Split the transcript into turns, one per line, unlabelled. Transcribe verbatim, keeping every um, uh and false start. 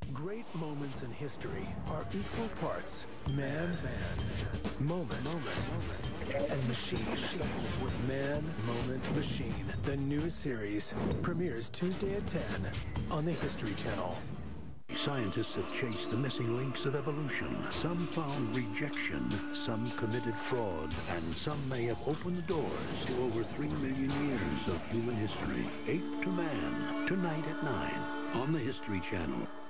Great moments in history are equal parts man, moment, moment, and machine. Man, Moment, Machine. The new series premieres Tuesday at ten on the History Channel.
Scientists have chased the missing links of evolution. Some found rejection, some committed fraud, and some may have opened the doors to over three million years of human history. Ape to Man, tonight at nine on the History Channel.